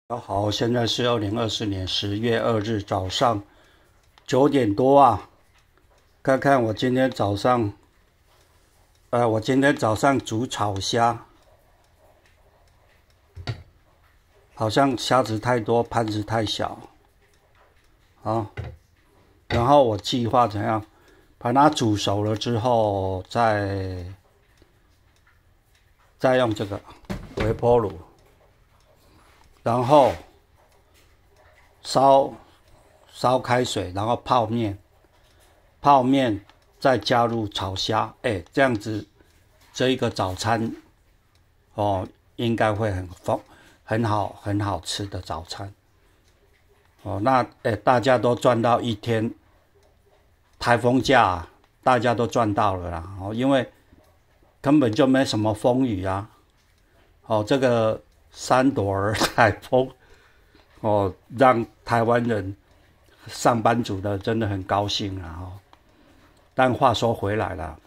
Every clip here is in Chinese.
大家好，现在是2024年10月2日早上9点多啊。看看我今天早上，煮炒虾，好像虾子太多，盘子太小，好，然后我计划怎样把它煮熟了之后，再用这个微波炉。然后烧开水，然后泡面再加入炒虾，这样子这一个早餐应该会很好吃的早餐那大家都赚到一天台风假大家都赚到了啦因为根本就没什么风雨啊这个三朵儿台风让台湾人上班族的真的很高兴啊但话说回来了，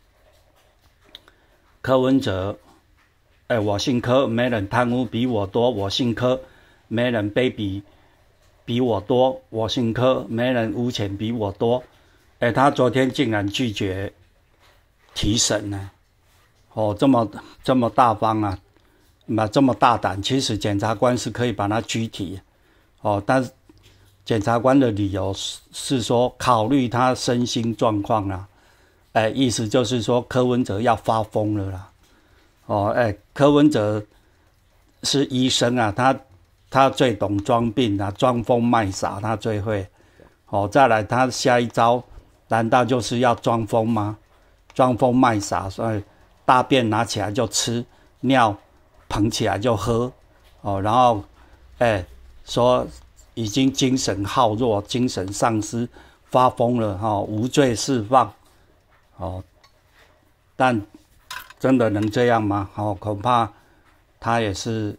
柯文哲我姓柯，没人贪污比我多，我姓柯，没人卑鄙比我多，我姓柯，没人污钱比我多他昨天竟然拒绝提审呢这么大方啊这么大胆，其实检察官是可以把他拘提但是检察官的理由是说考虑他身心状况意思就是说柯文哲要发疯了啦柯文哲是医生啊，他最懂装病啊，装疯卖傻他最会再来他下一招难道就是要装疯吗？装疯卖傻，所以大便拿起来就吃，尿捧起来就喝然后说已经精神耗弱，精神丧失，发疯了无罪释放但真的能这样吗恐怕他也是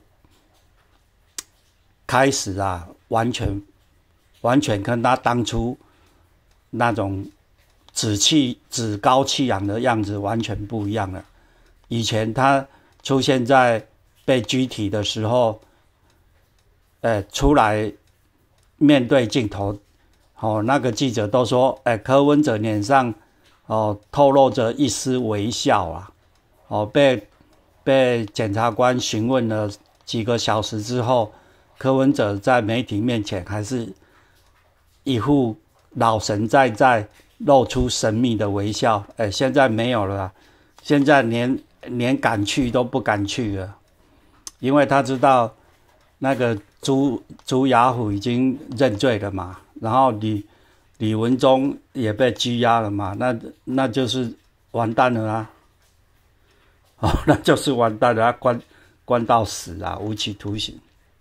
开始完全跟他当初那种趾高气扬的样子完全不一样了。以前他出现在被拘提的时候出来面对镜头那个记者都说柯文哲脸上透露着一丝微笑被检察官询问了几个小时之后，柯文哲在媒体面前还是一副老神在露出神秘的微笑现在没有了现在连敢去都不敢去了，因为他知道那个朱雅虎已经认罪了嘛，然后李文忠也被拘押了嘛，那就是完蛋了那就是完蛋了关到死无期徒刑。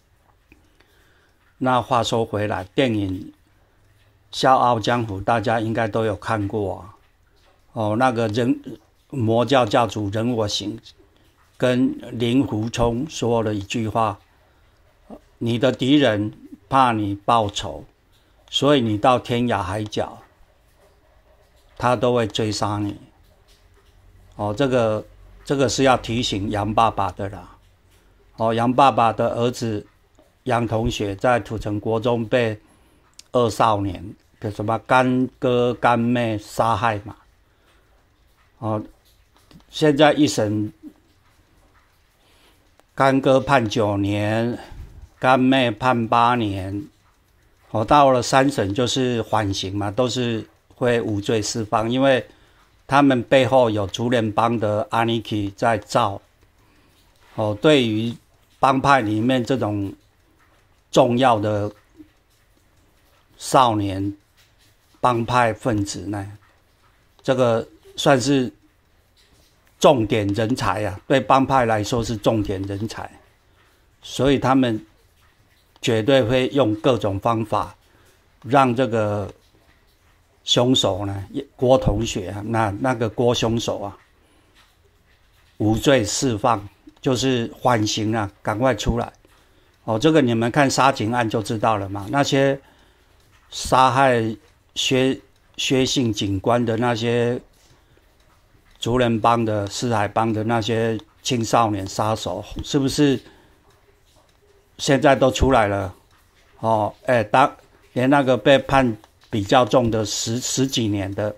那话说回来，电影《笑傲江湖》大家应该都有看过那个魔教教主任我行跟令狐冲说了一句话，你的敌人怕你报仇，所以你到天涯海角他都会追杀你这个是要提醒杨爸爸的啦杨爸爸的儿子杨同学在土城国中被2少年什么干哥干妹杀害嘛现在一审干哥判9年，干妹判8年到了3审就是缓刑嘛，都是会无罪释放，因为他们背后有竹联帮的阿尼基在造对于帮派里面这种重要的少年帮派分子呢，这个算是重点人才对帮派来说是重点人才，所以他们绝对会用各种方法让这个凶手呢，郭同学那个郭凶手无罪释放，就是缓刑赶快出来这个你们看沙井案就知道了嘛，那些杀害薛姓警官的那些竹联帮的四海帮的那些青少年杀手，是不是现在都出来了，哦，连那个被判比较重的十几年的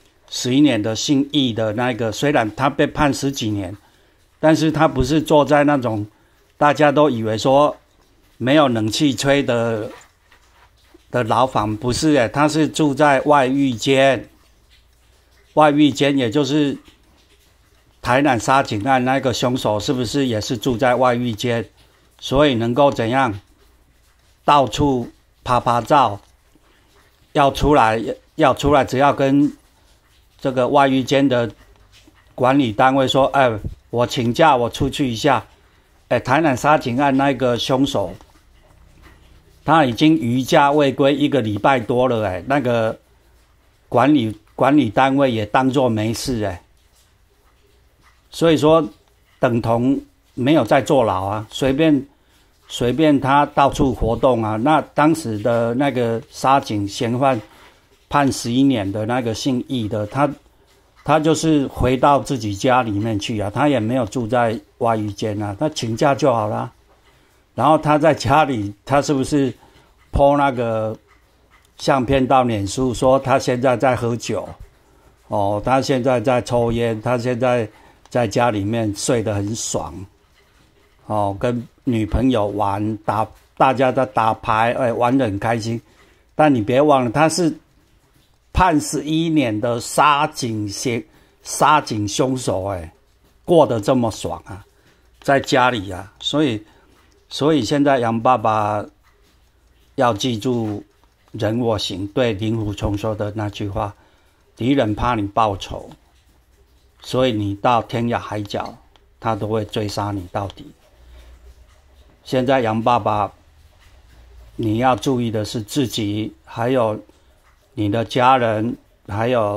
11年的姓易的那个，虽然他被判10几年，但是他不是坐在那种大家都以为说没有冷气吹的牢房，不是他是住在外狱间。外狱间也就是台南杀警案那个凶手，是不是也是住在外狱间？所以能够怎样到处拍照，要出来，只要跟这个外狱间的管理单位说，我请假，我出去一下。台南杀警案那个凶手，他已经逾假未归1个礼拜多了，那个管理单位也当作没事，所以说等同没有在坐牢啊，随便他到处活动啊。那当时的那个杀警嫌犯判11年的那个姓易的，他就是回到自己家里面去啊，他也没有住在外狱间啊，他请假就好了。然后他在家里，他是不是 po 那个相片到脸书，说他现在在喝酒，他现在在抽烟，他现在在家里面睡得很爽，跟女朋友玩，大家在打牌，玩得很开心。但你别忘了，他是判11年的杀警凶手，过得这么爽啊，在家里啊，所以现在杨爸爸要记住人我行对令狐冲说的那句话：敌人怕你报仇，所以你到天涯海角，他都会追杀你到底。现在杨爸爸，你要注意的是自己，还有你的家人，还有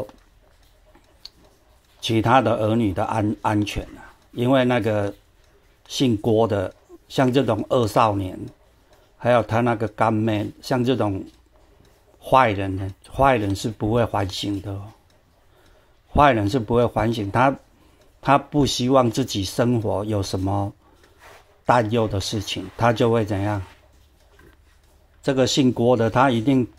其他的儿女的安全啊！因为那个姓郭的，像这种恶少年，还有他那个干妹，像这种坏人呢，坏人是不会还省的，坏人是不会还省，他不希望自己生活有什么担忧的事情，他就会怎样？这个姓郭的，他一定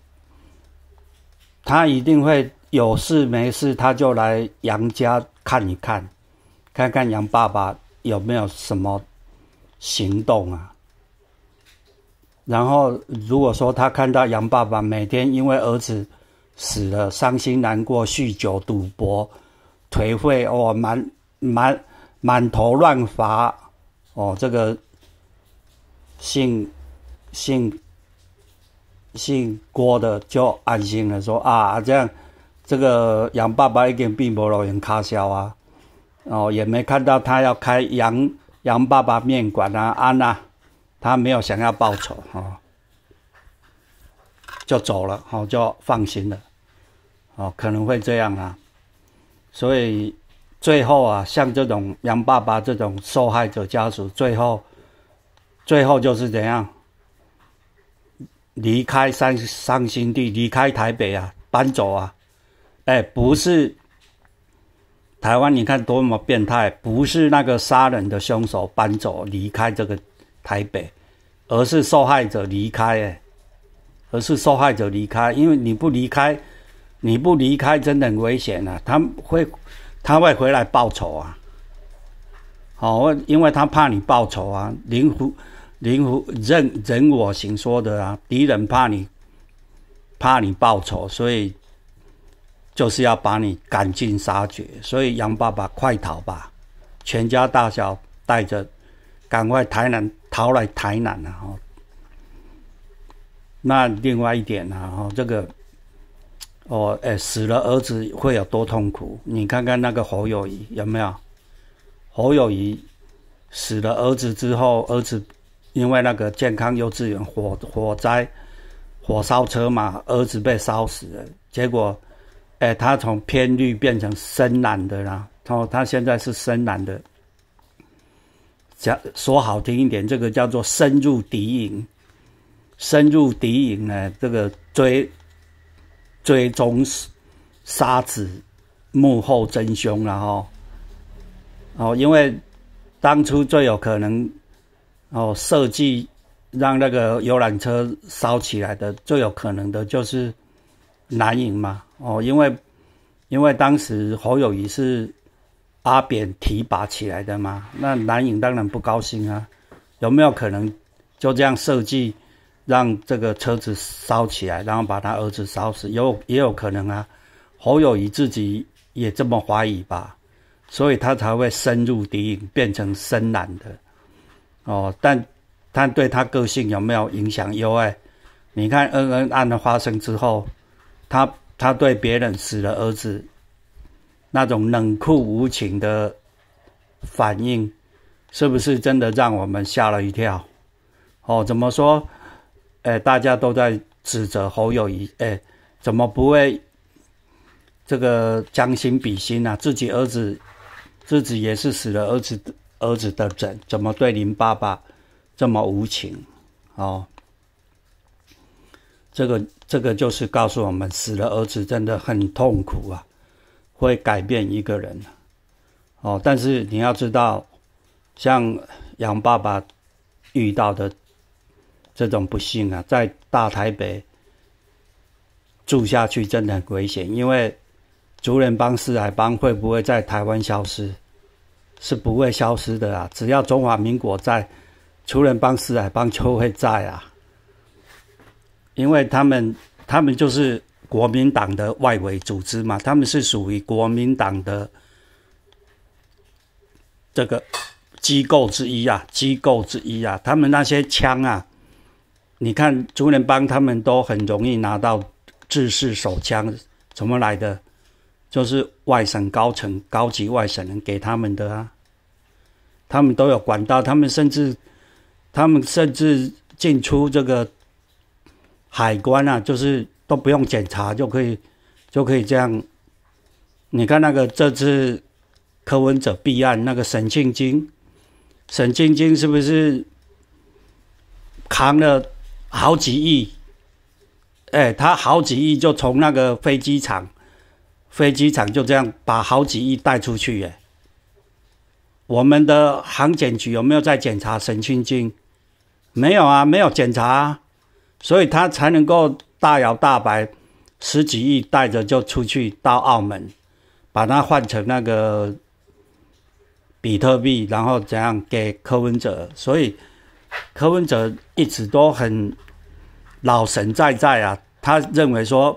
会有事没事，他就来杨家看一看，看看杨爸爸有没有什么行动啊。然后如果说他看到杨爸爸每天因为儿子死了伤心难过，酗酒赌博颓废，满头乱发，这个姓郭的就安心了，说啊，这样这个杨爸爸已经并没有人卡销啊，也没看到他要开杨爸爸面馆啊，安啊，他没有想要报仇，就走了，就放心了，可能会这样啊。所以最后啊，像这种杨爸爸这种受害者家属，最后就是怎样？离开伤心地，离开台北啊，搬走啊！不是台湾，你看多么变态！不是那个杀人的凶手搬走离开这个台北，而是受害者离开，因为你不离开真的很危险啊！他会回来报仇啊！因为他怕你报仇啊！人我行说的啊，敌人怕你报仇，所以就是要把你赶尽杀绝。所以杨爸爸快逃吧，全家大小带着赶快逃来台南啊！那另外一点啊，这个死了儿子会有多痛苦？你看看那个侯友宜有没有？侯友宜死了儿子之后，儿子因为那个健康幼稚园火灾，火烧车嘛，儿子被烧死了。结果，他从偏绿变成深蓝的啦，他现在是深蓝的。说好听一点，这个叫做深入敌营。深入敌营呢，这个追踪杀子幕后真凶啦因为当初最有可能设计让那个游览车烧起来的，最有可能的就是蓝营嘛。因为当时侯友宜是阿扁提拔起来的嘛，那蓝营当然不高兴啊。有没有可能就这样设计让这个车子烧起来，然后把他儿子烧死？也有可能啊。侯友宜自己也这么怀疑吧，所以他才会深入敌营，变成深蓝的。但对他个性有没有影响？有你看恩恩案的发生之后，他对别人死了儿子那种冷酷无情的反应，是不是真的让我们吓了一跳？怎么说？大家都在指责侯友宜，怎么不会这个将心比心啊？自己也是死了儿子的人，怎么对林爸爸这么无情？这个就是告诉我们，死了儿子真的很痛苦啊，会改变一个人。但是你要知道，像杨爸爸遇到的这种不幸啊，在大台北住下去真的很危险，因为竹联帮、四海帮会不会在台湾消失？是不会消失的啊！只要中华民国在，竹联帮、四海帮就会在啊。因为他们就是国民党的外围组织嘛，他们是属于国民党的这个机构之一啊。他们那些枪啊，你看竹联帮他们都很容易拿到制式手枪，怎么来的？就是外省高级外省人给他们的啊。他们都有管道，他们甚至进出这个海关啊，就是都不用检查就可以这样。你看这次柯文哲弊案，那个沈庆京是不是扛了好几亿？他好几亿就从那个飞机场就这样把好几亿带出去。我们的航检局有没有在检查沈庆京？没有啊，没有检查啊，所以他才能够大摇大摆10几亿带着就出去到澳门，把它换成那个比特币，然后怎样给柯文哲。所以柯文哲一直都很老神在在啊，他认为说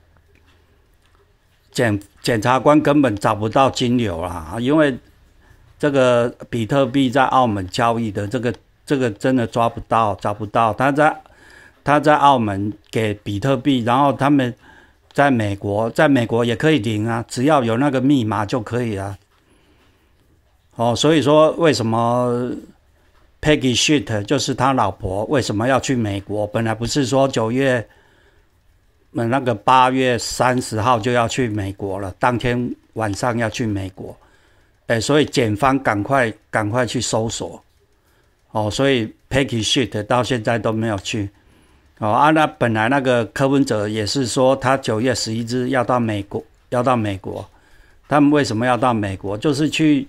检察官根本找不到金流啦，因为这个比特币在澳门交易的这个真的找不到。他在澳门给比特币，然后他们在美国也可以领啊，只要有那个密码就可以啊。所以说为什么 Peggy Schitt 就是他老婆为什么要去美国？本来不是说8月30号就要去美国了，当天晚上要去美国。所以检方赶快去搜索。所以 Peggy Schitt 到现在都没有去。那本来那个柯文哲也是说他9月11日要到美国。他们为什么要到美国？就是去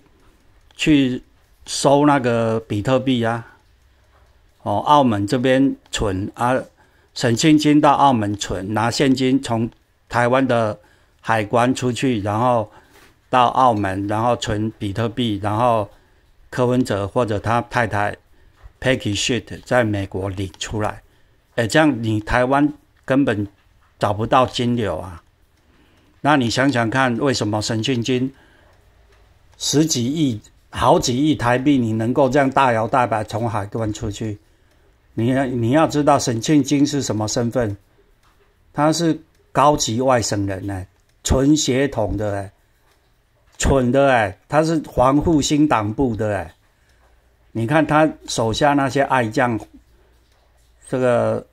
收那个比特币啊。澳门这边存啊，沈庆京到澳门存，拿现金从台湾的海关出去，然后到澳门，然后存比特币，然后柯文哲或者他太太 Peggy Schitt 在美国领出来。这样你台湾根本找不到金流啊。那你想想看，为什么沈庆京10几亿、好几亿台币，你能够这样大摇大摆从海关出去？你要知道沈庆京是什么身份？他是高级外省人纯血统的蠢的他是黄复兴党部的你看他手下那些爱将，这个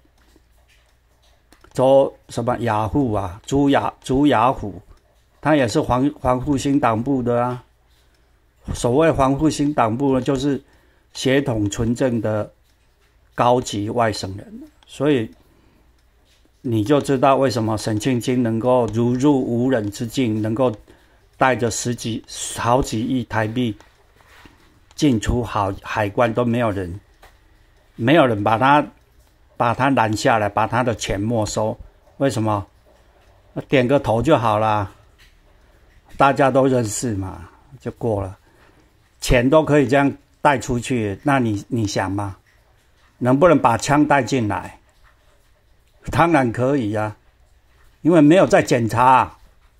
周什么雅虎啊，朱雅虎，他也是黄复兴党部的啊。所谓黄复兴党部呢，就是血统纯正的高级外省人。所以你就知道为什么沈庆京能够如入无人之境，能够带着好几亿台币进出海关都没有人没有人把他拦下来，把他的钱没收。为什么？点个头就好了，大家都认识嘛，就过了。钱都可以这样带出去，那你想吗？能不能把枪带进来？当然可以啊，因为没有在检查。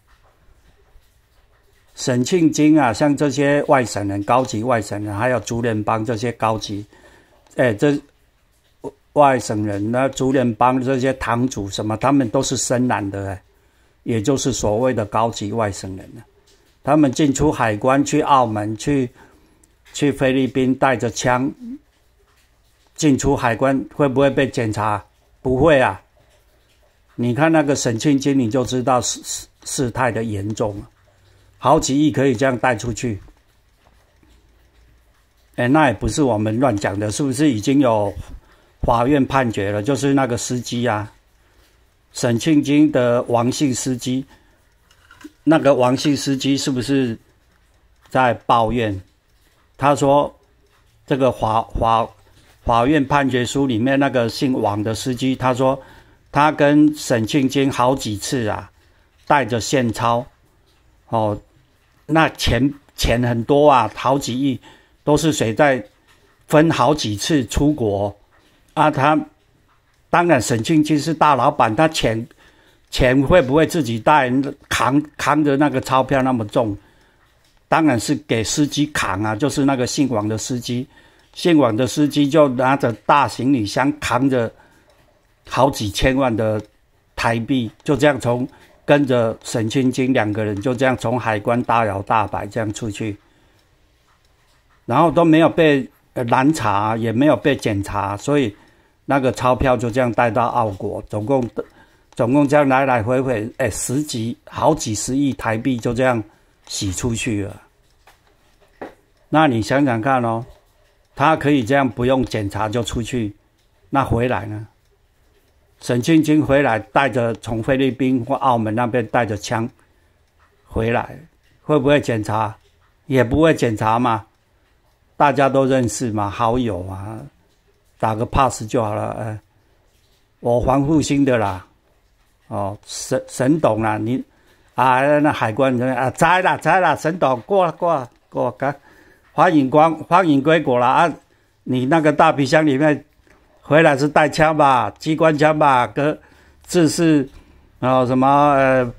沈庆京啊，像这些外省人、高级外省人，还有竹联帮这些高级，这外省人呢，竹联帮这些堂主什么，他们都是深蓝的，也就是所谓的高级外省人。他们进出海关，去澳门，去菲律宾，带着枪进出海关，会不会被检查？不会啊。你看那个沈庆京，你就知道事态的严重了。好几亿可以这样带出去，那也不是我们乱讲的，是不是已经有法院判决了？就是那个司机啊，沈庆京的王姓司机，那个王姓司机是不是在抱怨？他说这个法院判决书里面那个姓王的司机，他说他跟沈庆京好几次啊，带着现钞，那钱很多啊，好几亿，都是谁在分好几次出国啊？他当然沈庆京是大老板，他钱会不会自己带扛着那个钞票那么重？当然是给司机扛啊，就是那个姓王的司机，姓王的司机就拿着大行李箱扛着好几千万的台币，就这样跟着沈庆京两个人就这样从海关大摇大摆这样出去，然后都没有被拦查，也没有被检查，所以那个钞票就这样带到澳国，总共这样来来回回，好几十亿台币就这样洗出去了。那你想想看哦，他可以这样不用检查就出去，那回来呢？沈庆京回来带着从菲律宾或澳门那边带着枪回来，会不会检查？也不会检查嘛，大家都认识嘛，好友啊，打个 pass 就好了。我黄复兴的啦，沈董啦，你那海关人啊，在啦，沈董过了，欢迎归国了啊！你那个大皮箱里面。回来是带枪吧，机关枪吧，字是什么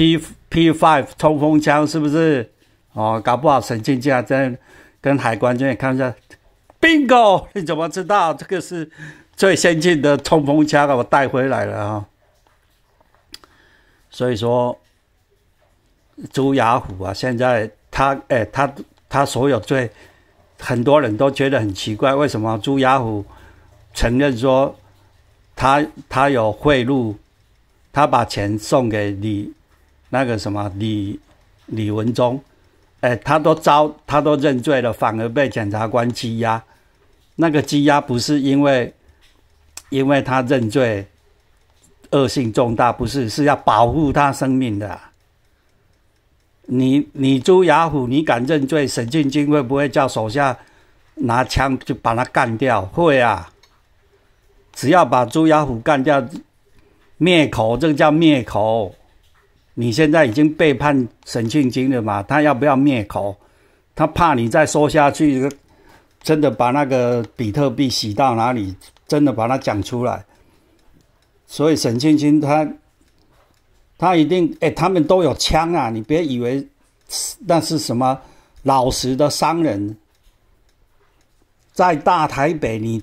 P5 冲锋枪是不是？搞不好沈庆京真跟海关这边看一下 ，bingo， 你怎么知道这个是最先进的冲锋枪啊？我带回来了啊。所以说，朱雅虎啊，现在他所有罪，很多人都觉得很奇怪，为什么朱雅虎？承认说他有贿赂，他把钱送给李文忠，他都认罪了，反而被检察官羁押。那个羁押不是因为他认罪恶性重大，不是，是要保护他生命的。你朱雅虎，你敢认罪，沈庆京会不会叫手下拿枪就把他干掉？会啊。只要把朱雅虎干掉，灭口，这个叫灭口。你现在已经背叛沈庆京了嘛？他要不要灭口？他怕你再说下去，真的把那个比特币洗到哪里，真的把它讲出来。所以沈庆京他一定，他们都有枪啊！你别以为那是什么老实的商人，在大台北你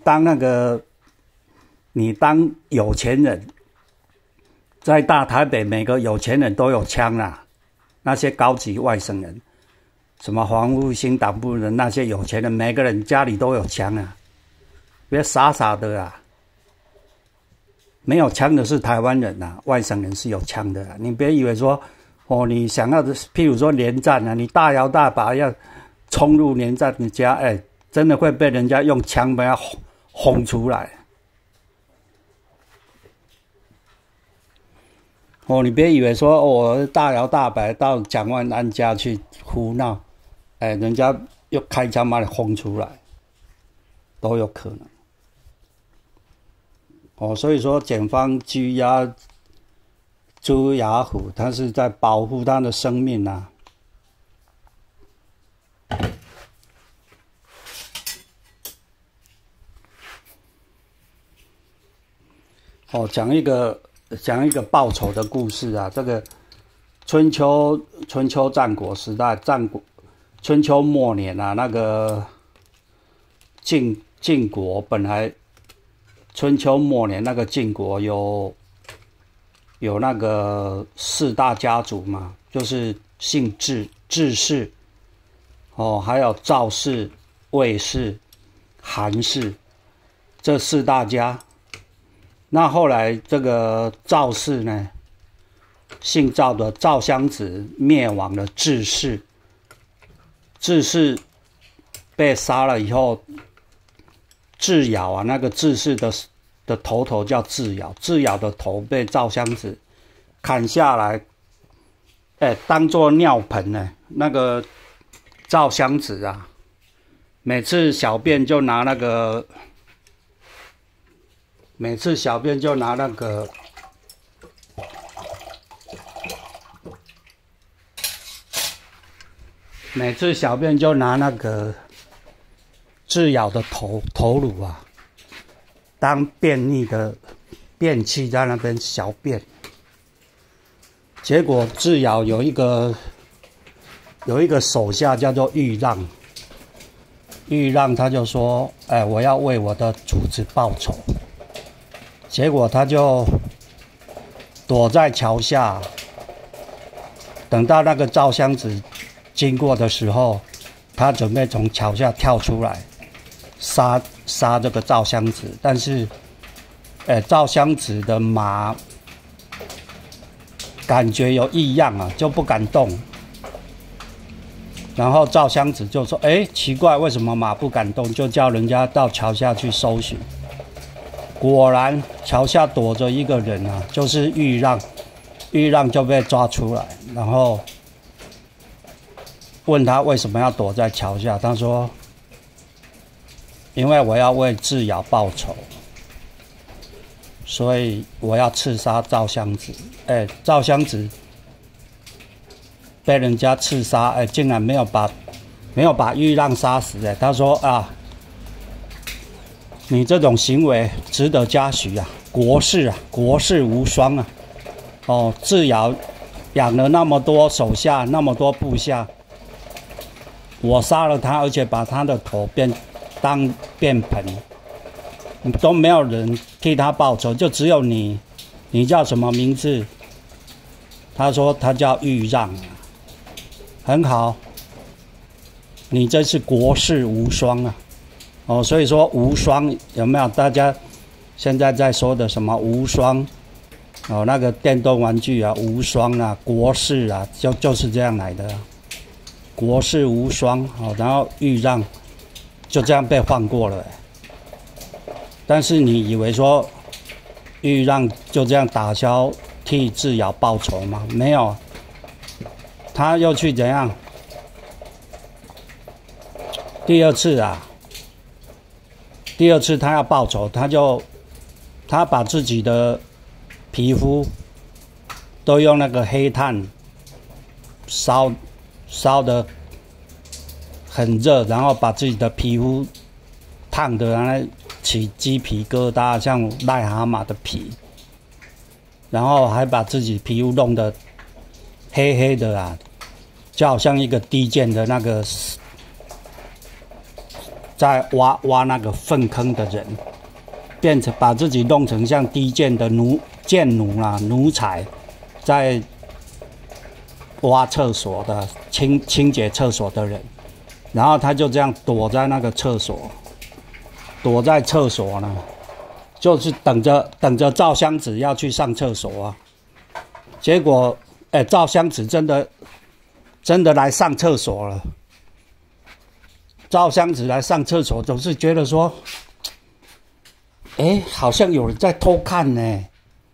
当有钱人，在大台北每个有钱人都有枪啊，那些高级外省人，什么黄复兴党部的那些有钱人，每个人家里都有枪啊，别傻傻的啊。没有枪的是台湾人啊，外省人是有枪的啊。你别以为说你想要的，譬如说连战啊，你大摇大摆要冲入连战的家，真的会被人家用枪把它轰出来。你别以为说我大摇大摆到蒋万安家去胡闹，人家又开枪把你轰出来，都有可能。 所以说检方拘押朱雅虎，他是在保护他的生命啊。讲一个报仇的故事啊。这个春秋战国时代，春秋末年啊，那个晋国本来春秋末年那个晋国有那个4大家族嘛，就是姓智氏，还有赵氏、魏氏、韩氏这4大家。那后来这个赵氏呢，姓赵的赵襄子灭亡了智氏被杀了以后，智瑶啊，那个智氏的头叫智瑶的头被赵襄子砍下来，当作尿盆呢。那个赵襄子啊，每次小便就拿那个智瑶的头颅啊，当便器在那边小便。结果智瑶有一个手下叫做豫让他就说：“我要为我的主子报仇。”结果他就躲在桥下，等到那个赵襄子经过的时候，他准备从桥下跳出来杀这个赵襄子，但是赵襄子的马感觉有异样啊，就不敢动。然后赵襄子就说：“奇怪，为什么马不敢动？”就叫人家到桥下去搜寻。果然桥下躲着一个人啊，就是豫让就被抓出来，然后问他为什么要躲在桥下，他说：“因为我要为智瑶报仇，所以我要刺杀赵襄子。”赵襄子被人家刺杀，竟然没有把豫让杀死。他说啊，你这种行为值得嘉许啊，国士无双啊。智瑶养了那么多手下，那么多部下，我杀了他，而且把他的头当便盆，都没有人替他报仇，就只有你。你叫什么名字？他说他叫豫让。很好，你这是国士无双啊！所以说无双有没有？大家现在在说的什么无双？那个电动玩具啊，无双啊，国士啊，就是这样来的啊。国士无双，然后豫让就这样被放过了。但是你以为说豫让就这样打消替智瑶报仇吗？没有。他又去怎样？第二次他要报仇，他把自己的皮肤都用那个黑炭烧得很热，然后把自己的皮肤烫得让它起鸡皮疙瘩，像癞蛤蟆的皮，然后还把自己皮肤弄得黑黑的啊，就好像一个低贱的那个在挖那个粪坑的人，变成把自己弄成像低贱的贱奴啊，奴才，在挖厕所的清洁厕所的人，然后他就这样躲在那个厕所，躲在厕所呢，就是等着赵襄子要去上厕所啊。结果赵襄子真的来上厕所了。赵襄子来上厕所，总是觉得说，好像有人在偷看呢。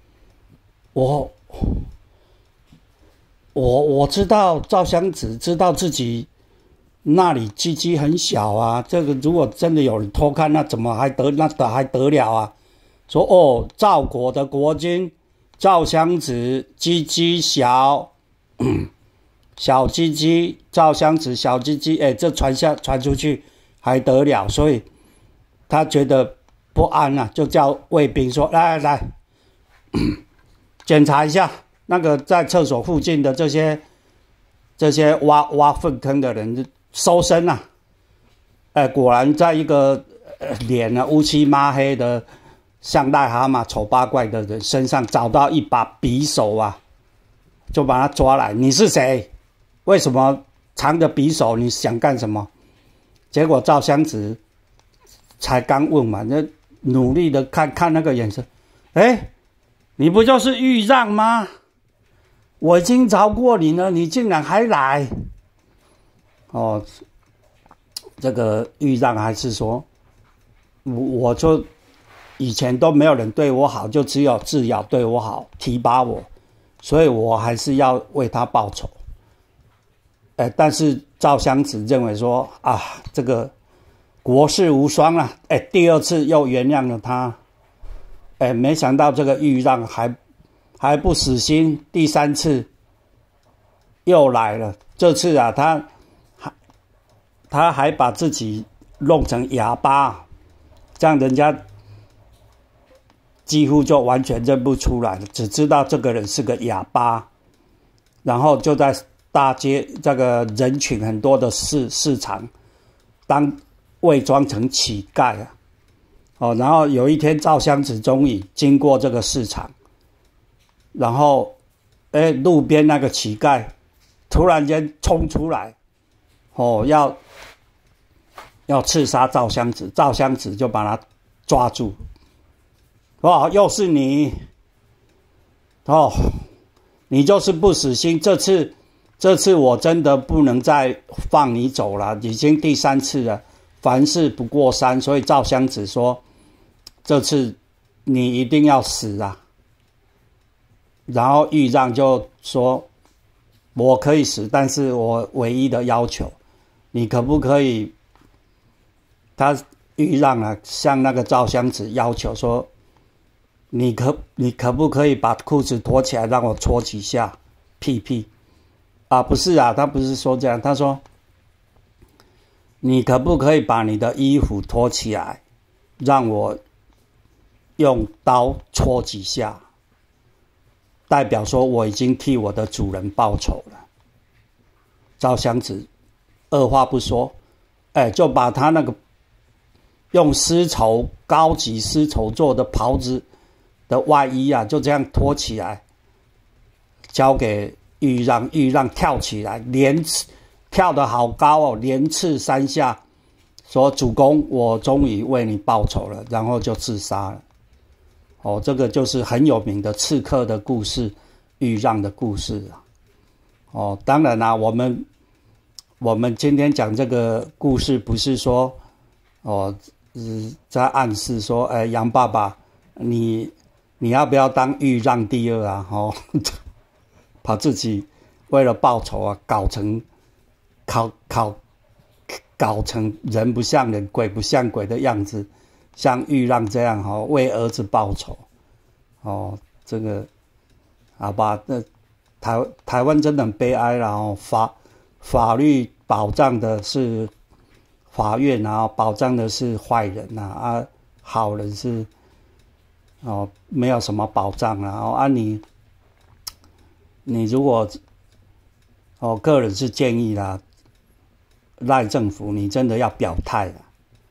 我知道赵襄子知道自己那里鸡鸡很小啊，这个如果真的有人偷看，那还得了啊？ 说哦，赵国的国君赵襄子鸡鸡小，小鸡鸡，赵襄子小鸡鸡，这传出去还得了？所以他觉得不安啊，就叫卫兵说：“来，检查一下那个在厕所附近的这些挖粪坑的人，搜身啊！”果然在一个脸啊乌漆抹黑的像癞蛤蟆丑八怪的人身上找到一把匕首啊，就把他抓来。你是谁？为什么藏着匕首？你想干什么？结果赵襄子才刚问完，就努力的看那个眼神，你不就是豫让吗？我已经找过你了，你竟然还来？哦，这个豫让还是说，我就以前都没有人对我好，就只有智瑶对我好，提拔我，所以我还是要为他报仇。但是赵襄子认为说啊，这个国士无双啊，第二次又原谅了他。没想到这个豫让还不死心，第三次又来了。这次啊，他还把自己弄成哑巴，这样人家几乎就完全认不出来了，只知道这个人是个哑巴。然后就在大街这个人群很多的市场伪装成乞丐啊。然后有一天赵襄子终于经过这个市场，然后路边那个乞丐突然间冲出来，要刺杀赵襄子，赵襄子就把他抓住。又是你，你就是不死心，这次我真的不能再放你走了，已经第三次了，凡事不过三，所以赵襄子说，这次你一定要死啊。然后豫让就说，我可以死，但是我唯一的要求，你可不可以，豫让啊向那个赵襄子要求说，你可不可以把裤子脱起来让我搓几下屁屁啊？不是啊，他不是说这样，他说你可不可以把你的衣服脱起来让我用刀戳几下，代表说我已经替我的主人报仇了。赵襄子二话不说，就把他那个用高级丝绸做的袍子的外衣啊，就这样脱起来，交给豫让。豫让跳起来，跳得好高哦，连刺3下，说主公，我终于为你报仇了，然后就自杀了。这个就是很有名的刺客的故事，豫让的故事啊。当然啦，我们今天讲这个故事，不是说在暗示说，杨爸爸，你要不要当豫让第二啊？把自己为了报仇啊，搞成人不像人，鬼不像鬼的样子，像豫让这样为儿子报仇。这个好吧，那台湾真的很悲哀啦。法律保障的是法院啊，保障的是坏人啊，好人是没有什么保障啊。你如果个人是建议啦，赖政府你真的要表态啦。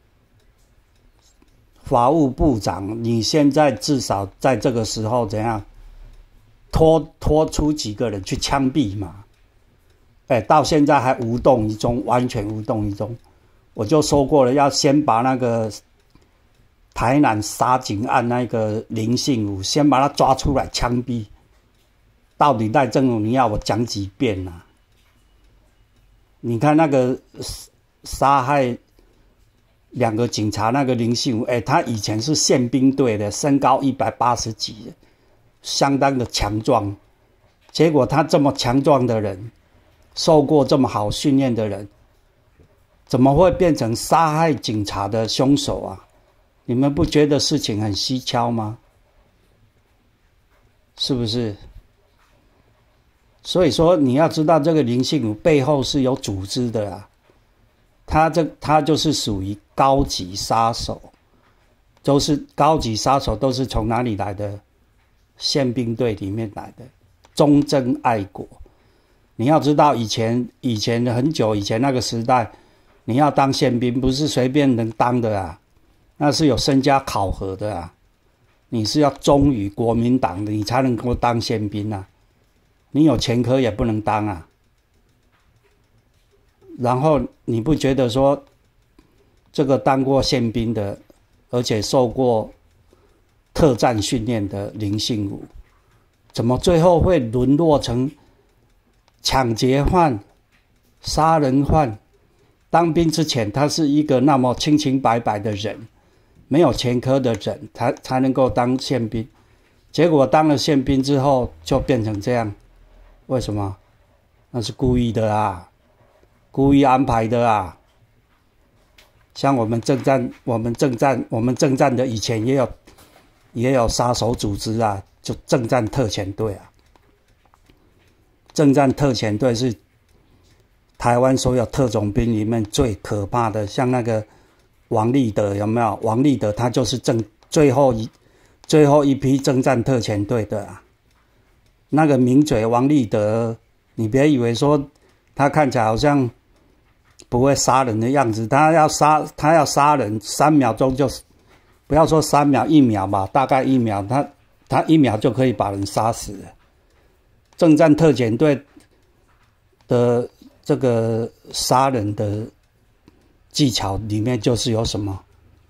法务部长，你现在至少在这个时候怎样拖出几个人去枪毙嘛？到现在还无动于衷，完全无动于衷。我就说过了，要先把那个台南杀警案那个林信武先把他抓出来枪毙。到底赖政府你要我讲几遍啊？你看那个杀害2个警察那个林信武，他以前是宪兵队的，身高180几，相当的强壮。结果他这么强壮的人，受过这么好训练的人，怎么会变成杀害警察的凶手啊？ 你们不觉得事情很蹊跷吗？是不是？所以说你要知道这个林信武背后是有组织的啊，他就是属于高级杀手，都是高级杀手，都是从哪里来的？宪兵队里面来的，忠贞爱国。你要知道以前很久以前那个时代，你要当宪兵不是随便能当的啊，那是有身家考核的啊，你是要忠于国民党的，你才能够当宪兵啊，你有前科也不能当啊。然后你不觉得说这个当过宪兵的，而且受过特战训练的林信武，怎么最后会沦落成抢劫犯、杀人犯？当兵之前他是一个那么清清白白的人，没有前科的人，才能够当宪兵。结果当了宪兵之后就变成这样，为什么？那是故意的啊，故意安排的啊。像我们政战的以前也有杀手组织啊，就政战特遣队啊。政战特遣队是台湾所有特种兵里面最可怕的，像那个王立德有没有？王立德他就是最后一批政战特遣队的啊。那个名嘴王立德，你别以为说他看起来好像不会杀人的样子，他要杀人3秒钟就，不要说3秒，1秒吧，大概1秒，他1秒就可以把人杀死了。政战特遣队的这个杀人的技巧里面就是有什么？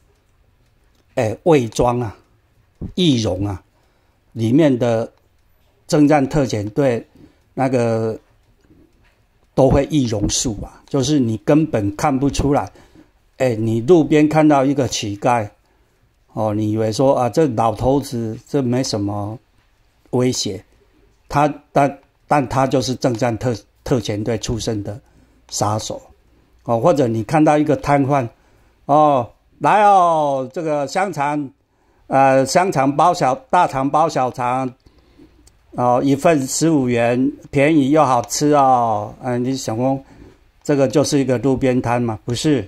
伪装啊，易容啊，里面的政战特遣队那个都会易容术啊，就是你根本看不出来。你路边看到一个乞丐，你以为说啊，这老头子这没什么威胁。但他就是政战特遣队出身的杀手，或者你看到一个摊贩，来哦，这个香肠包大肠包小肠，一份15元，便宜又好吃哦。你想说这个就是一个路边摊吗？不是。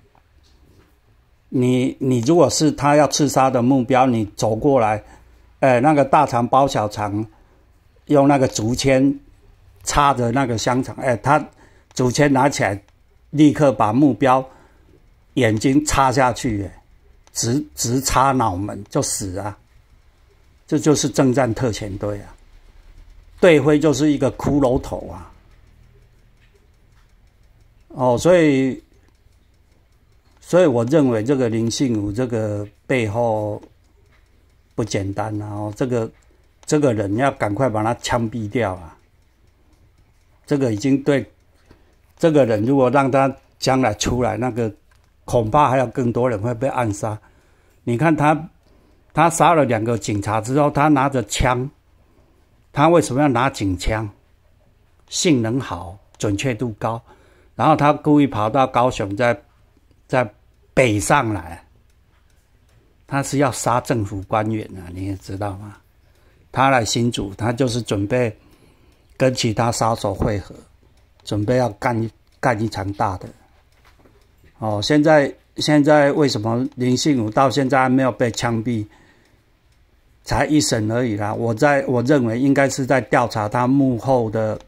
你如果是他要刺杀的目标，你走过来，那个大肠包小肠。用那个竹签插着那个香肠，他竹签拿起来，立刻把目标眼睛插下去，直插脑门就死啊！这就是政战特遣队啊，队徽就是一个骷髅头啊！所以我认为这个林信武这个背后不简单啊！这个人要赶快把他枪毙掉啊！这个已经对这个人，如果让他将来出来，那个恐怕还有更多人会被暗杀。你看他杀了2个警察之后，他拿着枪，他为什么要拿警枪？性能好，准确度高，然后他故意跑到高雄再北上来，他是要杀政府官员啊，你也知道吗？他来新竹，他就是准备跟其他杀手会合，准备要干一场大的。现在为什么林信武到现在还没有被枪毙？才1审而已啦。我认为应该是在调查他幕后的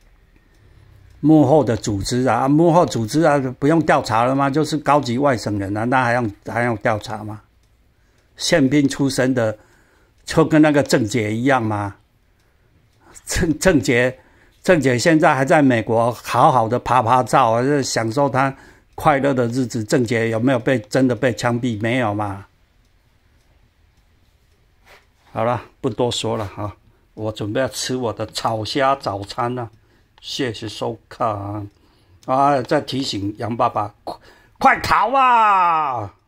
组织啊，幕后组织啊，不用调查了吗？就是高级外省人啊，那还要调查吗？宪兵出身的。就跟那个郑捷一样吗？郑捷现在还在美国好好的拍照，享受他快乐的日子。郑捷有没有真的被枪毙？没有嘛。好了，不多说了哈，我准备要吃我的炒虾早餐了，谢谢收看啊！再提醒杨爸爸，快逃啊！